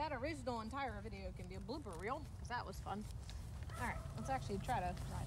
that original entire video can be a blooper reel, because that was fun. All right, let's actually try to ride.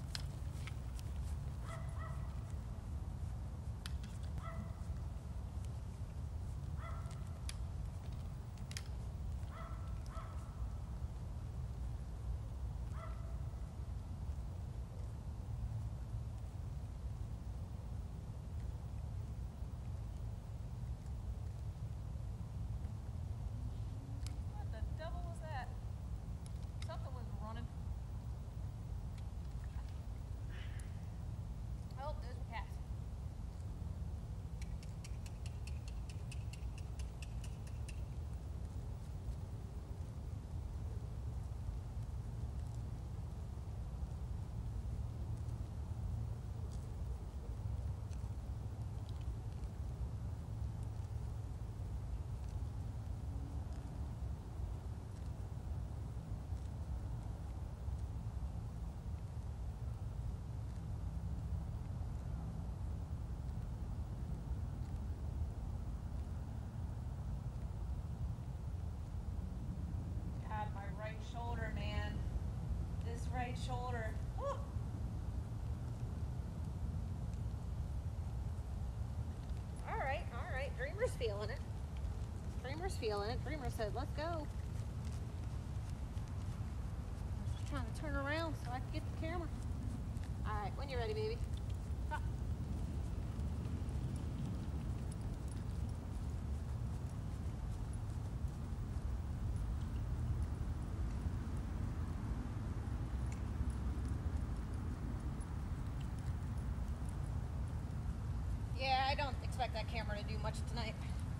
Shoulder, man. This right shoulder. Woo. All right. Dreamer's feeling it. Dreamer said, let's go. Just trying to turn around so I can get the camera. All right, when you're ready, baby. Stop. Yeah, I don't expect that camera to do much tonight.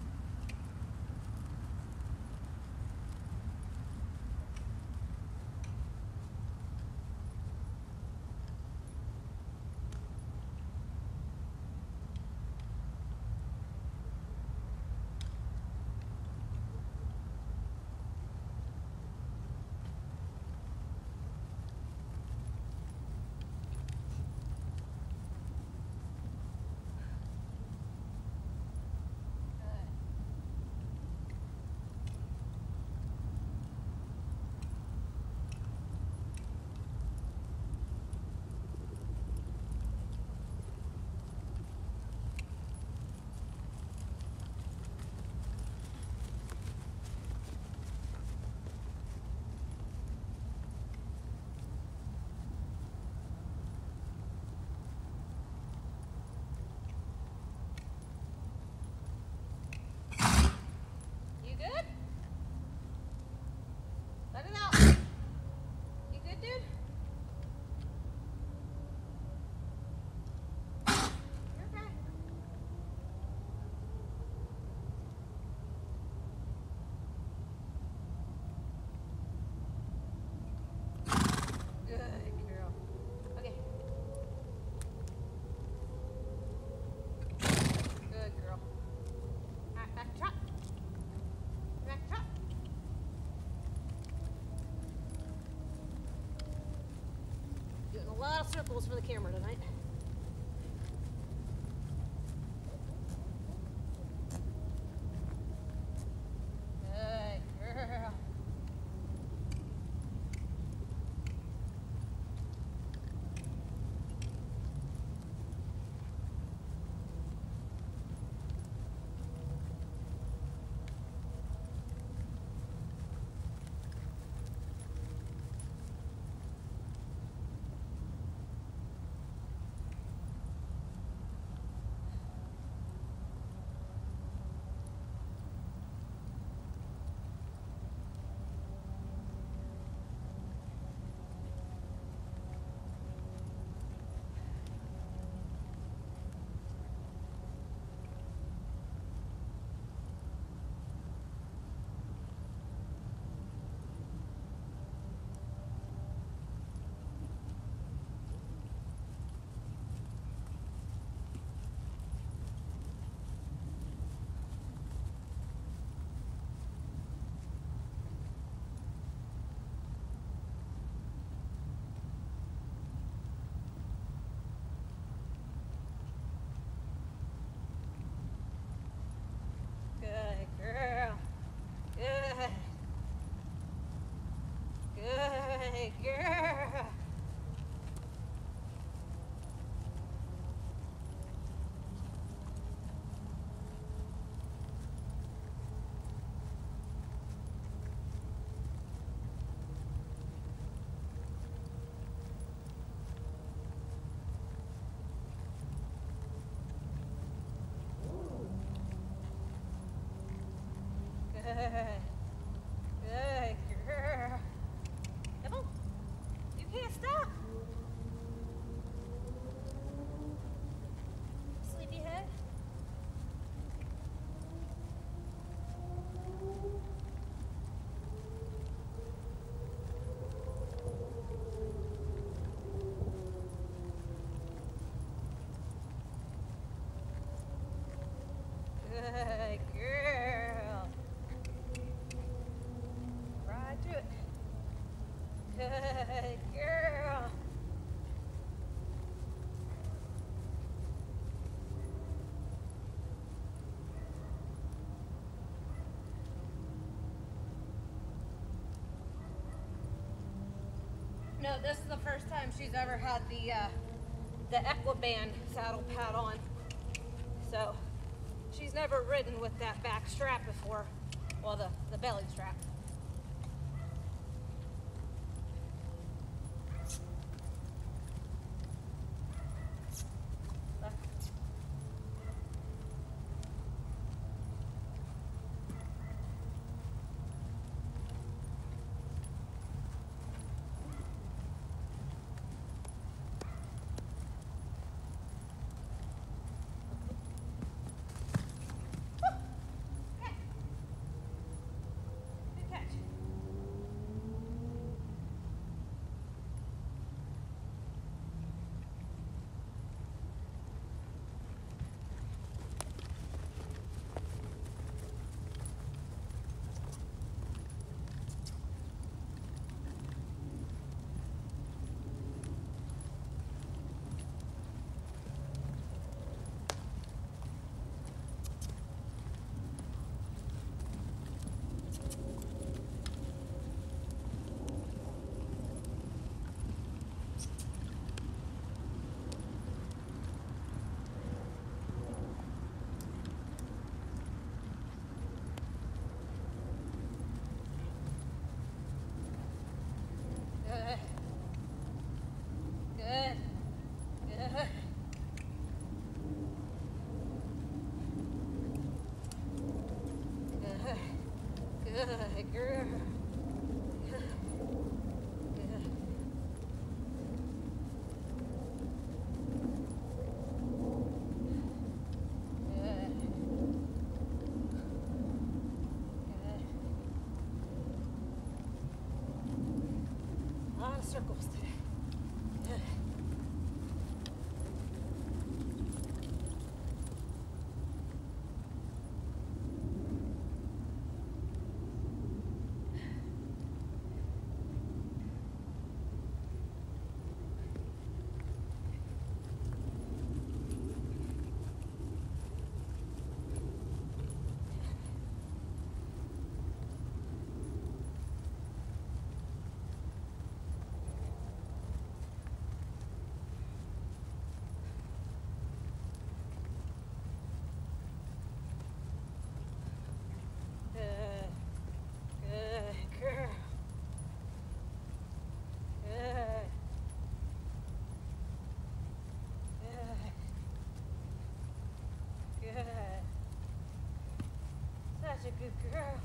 Circles for the camera tonight. Good girl. Good girl. Come on. You can't stop. Sleepyhead. Good girl. Right through it. Good girl. No, this is the first time she's ever had the Equiband saddle pad on. So she's never ridden with that back strap before. Well, the belly strap. Good girl. A lot of circles today. Such a good girl.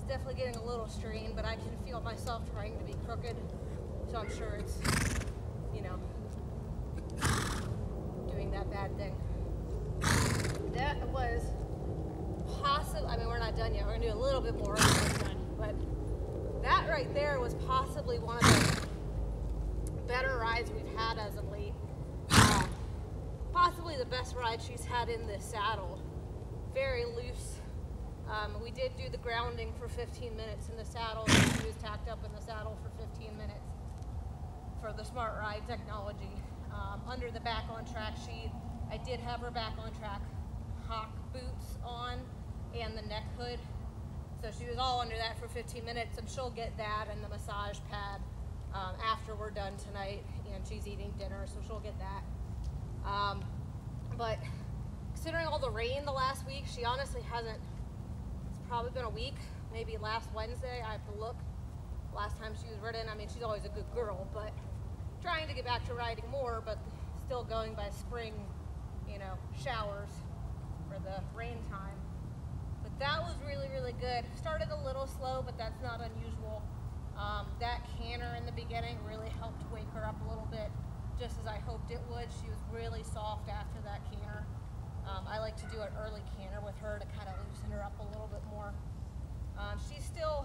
definitely getting a little strained, but I can feel myself trying to be crooked. So I'm sure it's, you know, doing that bad thing. That was possible. I mean, we're not done yet. We're gonna do a little bit more. But that right there was possibly one of the better rides we've had as of late. Possibly the best ride she's had in this saddle. Very loose. We did do the grounding for 15 minutes in the saddle. She was tacked up in the saddle for 15 minutes for the Smart Ride technology. Under the back on track sheet, I did have her back on track Hawk boots on and the neck hood. So she was all under that for 15 minutes, and she'll get that and the massage pad after we're done tonight, and she's eating dinner, so she'll get that. But considering all the rain the last week, she honestly hasn't. It's probably been a week, maybe last Wednesday. I have to look. Last time she was ridden, I mean, she's always a good girl, but trying to get back to riding more, but still going by spring, you know, showers for the rain time. But that was really, really good. Started a little slow, but that's not unusual. That canter in the beginning really helped wake her up a little bit, just as I hoped it would. She was really soft after that canter. I like to do an early canter with her to kind of loosen her up a little bit more. She's still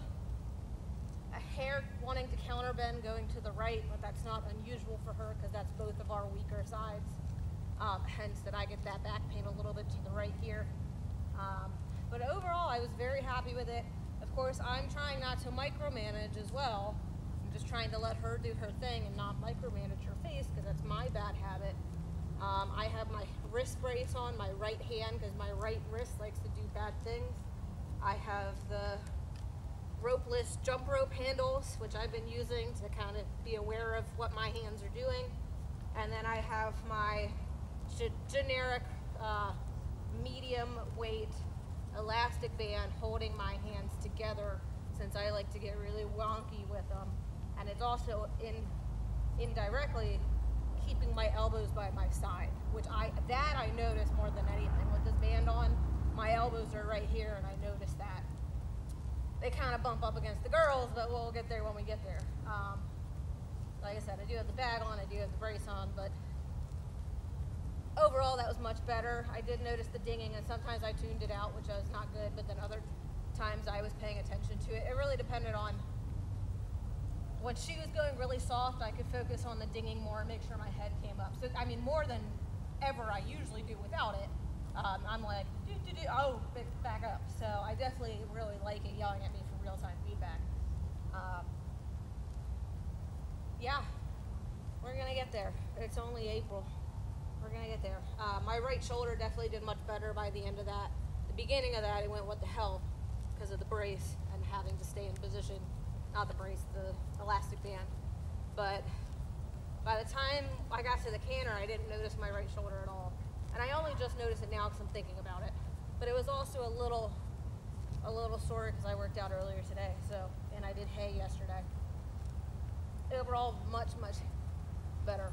a hair wanting to counterbend going to the right, but that's not unusual for her because that's both of our weaker sides. Hence that I get that back pain a little bit to the right here. But overall, I was very happy with it. Of course, I'm trying not to micromanage as well. I'm just trying to let her do her thing and not micromanage her face because that's my bad habit. I have my wrist brace on my right hand because my right wrist likes to do bad things. I have the ropeless jump rope handles, which I've been using to kind of be aware of what my hands are doing. And then I have my generic medium weight elastic band holding my hands together, since I like to get really wonky with them. And it's also indirectly keeping my elbows by my side, which I notice more than anything. With this band on, my elbows are right here, and I notice that. They kind of bump up against the girls, but we'll get there when we get there. Like I said, I do have the bag on, I do have the brace on, but overall that was much better. I did notice the dinging, and sometimes I tuned it out, which was not good, but then other times I was paying attention to it. It really depended on when she was going really soft, I could focus on the dinging more and make sure my head came up. So, I mean, more than ever I usually do without it. I'm like, oh, back up. So I definitely really like it yelling at me for real-time feedback. Yeah, we're gonna get there. It's only April. We're gonna get there. My right shoulder definitely did much better by the end of that. The beginning of that, it went, what the hell, because of the brace and having to stay in position. Not the brace, the elastic band. But by the time I got to the canter, I didn't notice my right shoulder at all. And I only just noticed it now because I'm thinking about it. But it was also a little sore because I worked out earlier today. So, and I did hay yesterday. Overall, much, much better.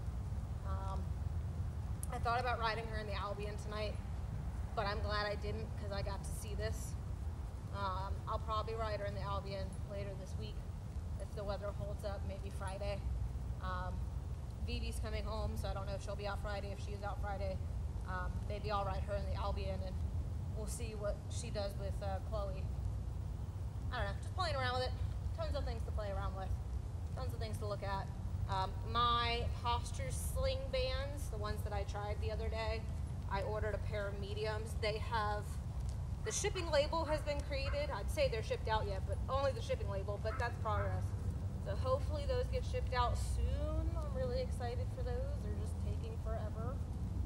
I thought about riding her in the Albion tonight, but I'm glad I didn't because I got to see this. I'll probably ride her in the Albion later this week if the weather holds up, maybe Friday. Vivi's coming home, so I don't know if she'll be out Friday. If she is out Friday, maybe I'll ride her in the Albion, and we'll see what she does with Chloe. I don't know, just playing around with it. Tons of things to play around with. Tons of things to look at. My posture sling bands, the ones that I tried the other day, I ordered a pair of mediums. They have, the shipping label has been created. I'd say they're shipped out yet, but only the shipping label, but that's progress. So hopefully those get shipped out soon. I'm really excited for those. They're just taking forever.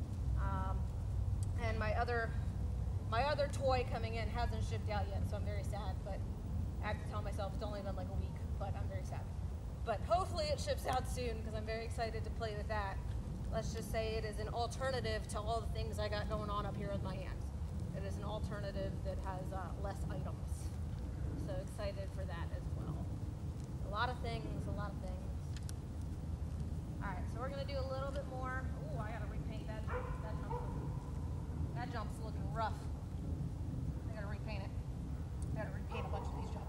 And my other toy coming in hasn't shipped out yet, so I'm very sad, but I have to tell myself it's only been like a week, but I'm very sad. But hopefully it ships out soon because I'm very excited to play with that. Let's just say it is an alternative to all the things I got going on up here with my hands. It is an alternative that has less items. So excited for that as well. A lot of things, a lot of things. All right, so we're gonna do a little bit more. Ooh, I gotta repaint that. That jump's looking rough. I gotta repaint it. I gotta repaint a bunch of these jumps.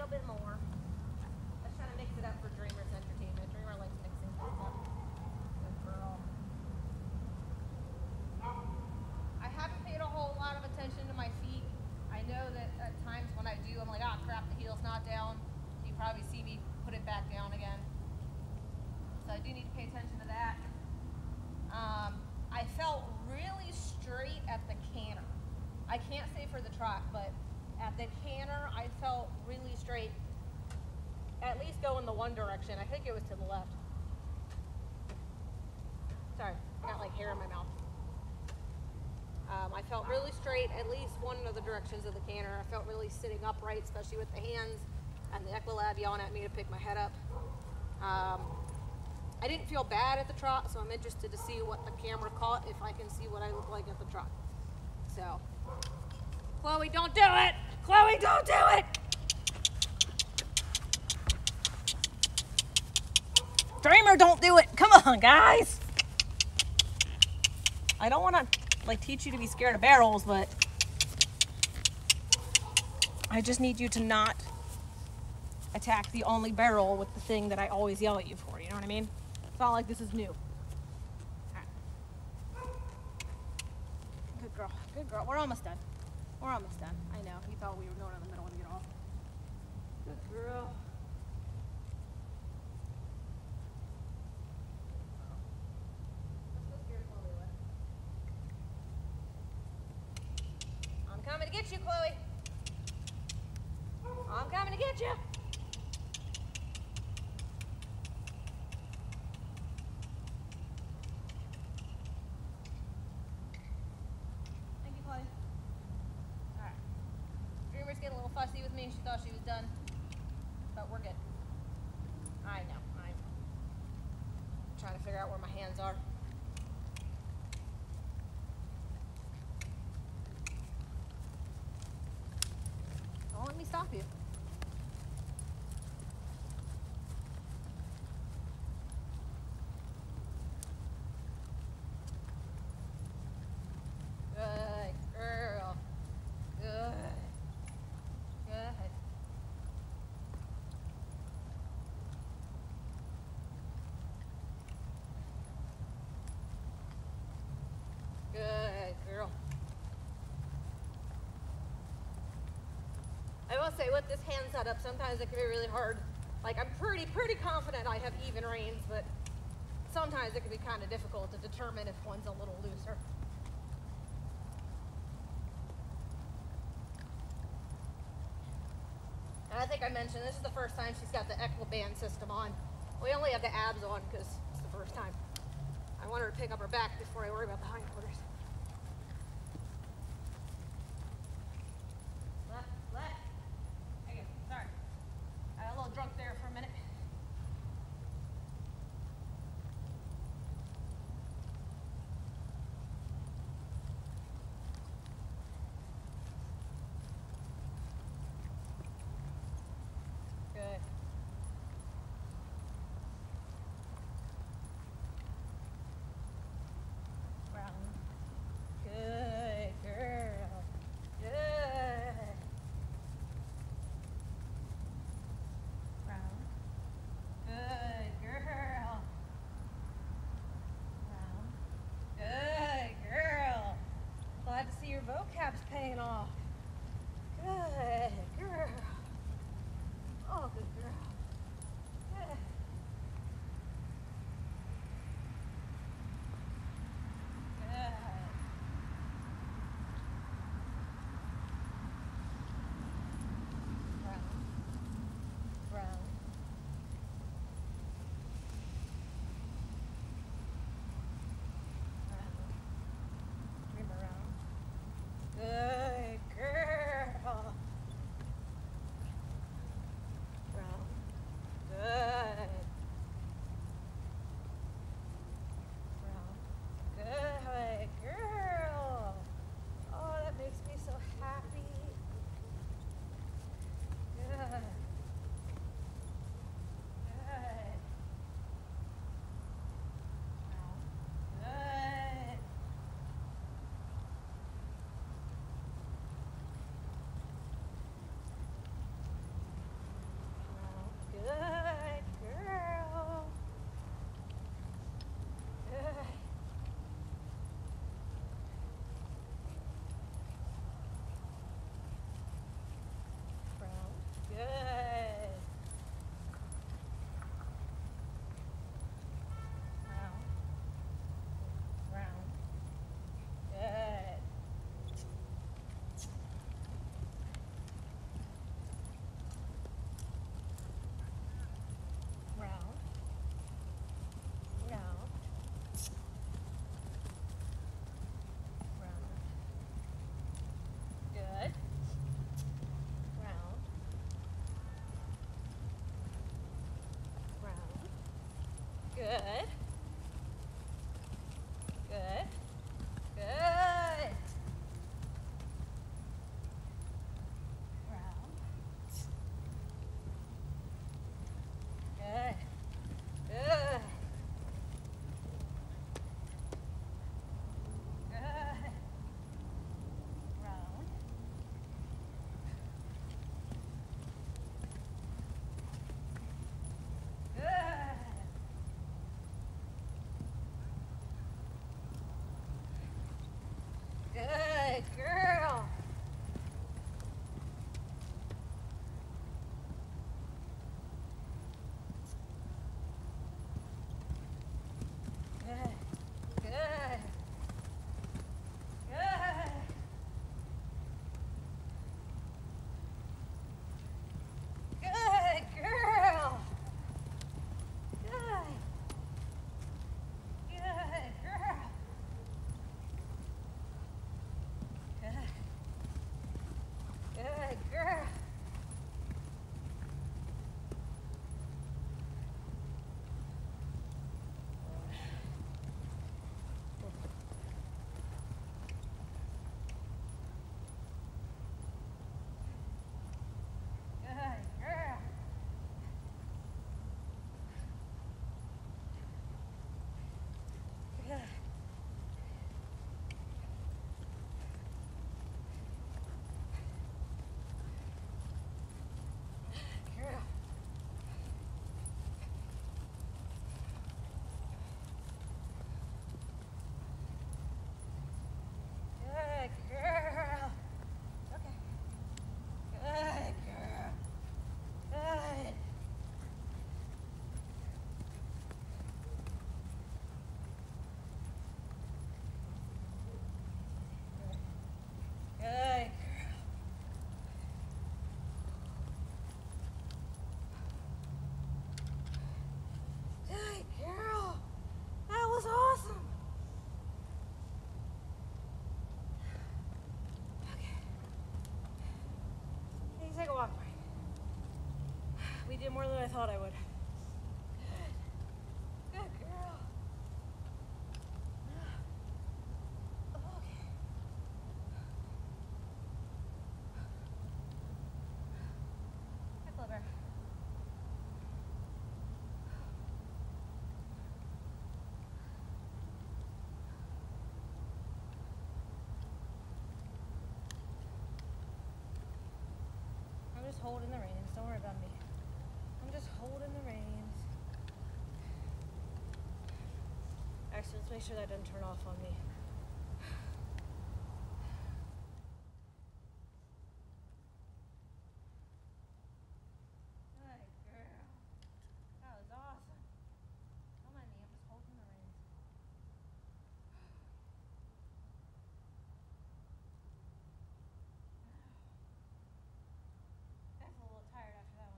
little bit more. Let's try to mix it up for Dreamer's entertainment. Dreamer likes mixing things up. Good girl. I haven't paid a whole lot of attention to my feet. I know that at times when I do, I'm like, ah, crap, the heel's not down. You probably see me put it back down again. So I do need to pay attention to that. I felt really straight at the canter. I can't say for the trot, but at the canter, I felt really straight. At least go in the one direction. I think it was to the left. Sorry, I got like hair in my mouth. I felt really straight, at least one of the directions of the canter. I felt really sitting upright, especially with the hands and the Equilab yelling at me to pick my head up. I didn't feel bad at the trot, so I'm interested to see what the camera caught, if I can see what I look like at the trot. So, Chloe, don't do it! Chloe, don't do it! Dreamer, don't do it! Come on, guys! I don't want to like teach you to be scared of barrels, but I just need you to not attack the only barrel with the thing that I always yell at you for, you know what I mean? It's not like this is new. Right. Good girl, good girl. We're almost done. We're almost done. I know, you thought we were going in the middle and get off. Good girl. I'm coming to get you, Chloe. I'm coming to get you. Thank you, Chloe. All right. Dreamer's getting a little fussy with me. She thought she was done, but we're good. I know. I'm trying to figure out where my hands are. Don't let me stop you. Good girl. Good. Good. Good girl. I will say with this hand setup, sometimes it can be really hard. Like I'm pretty confident I have even reins, but sometimes it can be kind of difficult to determine if one's a little looser. And I think I mentioned this is the first time she's got the Equiband system on. We only have the abs on because it's the first time. I want her to pick up her back before I worry about the hindquarters. Left, left. There you go. Sorry. I got a little drunk there for a minute. Good. Brown. Good. Good. Good. Round. Good. Good. Good. Round. Good. Good girl. Good. Good. Good. Good girl. Good. Good girl. Good. Good girl. Good girl. Good. Girl. Good girl. Okay. Good girl. Good. Good girl. Good girl. That was awesome. Okay. You can take a walk break. We did more than I thought I would. Good. Good girl. Okay. Hi, Clover. I'm just holding the reins. Don't worry about me. I'm just holding the reins. Actually, let's make sure that doesn't turn off on me. Good girl. That was awesome. Don't mind me. I'm just holding the reins. I feel a little tired after that one.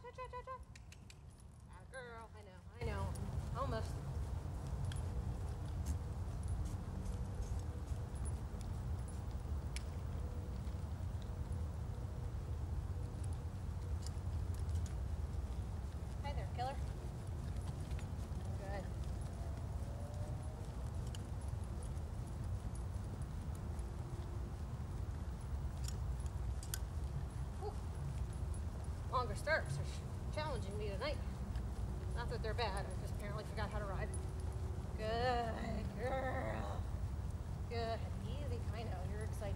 Cha-cha-cha-cha. Ah, girl, I know. Almost. Hi there, killer. Good. Whew. Longer stirrups are challenging me tonight. Not that they're bad, I just apparently forgot how to ride. Good girl. Good. Easy. I know, you're excited.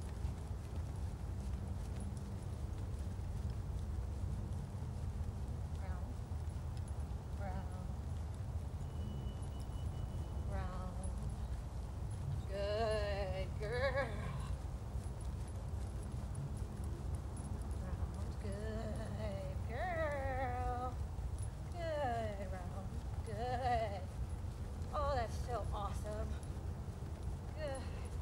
Round. Round. Round. Good girl. Round. Good girl. Good round. Good. Oh, that's so awesome. Good.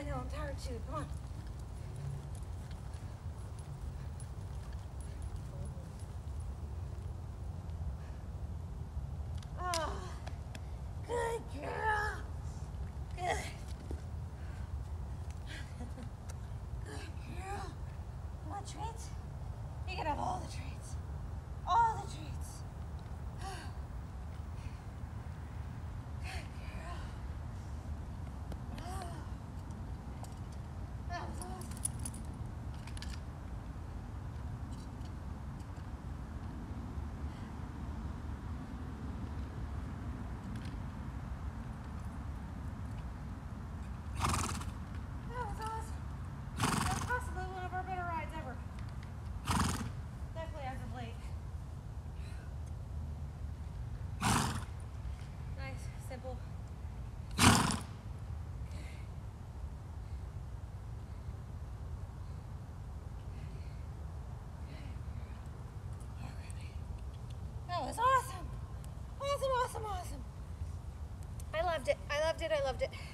know, I'm tired too. Come on. Oh, good girl. Good. Good girl. Want treats? You can have all the treats. All the treats. Good girl. Oh, that was awesome. That was awesome. That's possibly one of our better rides ever. Definitely as of late. Nice, simple. That was awesome. Awesome, awesome, awesome. I loved it. I loved it. I loved it.